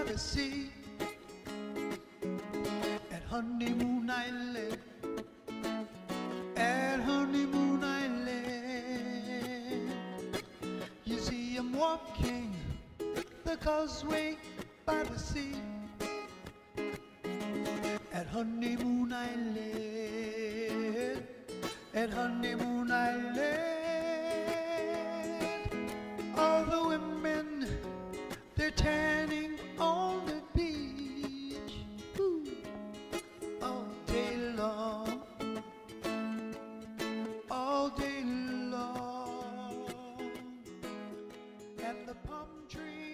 the sea at Honeymoon Island, at Honeymoon Island. You see him walking the causeway by the sea at Honeymoon Island, at Honeymoon Island. All the women, they're tanning on the beach, ooh, all day long, all day long. And the palm tree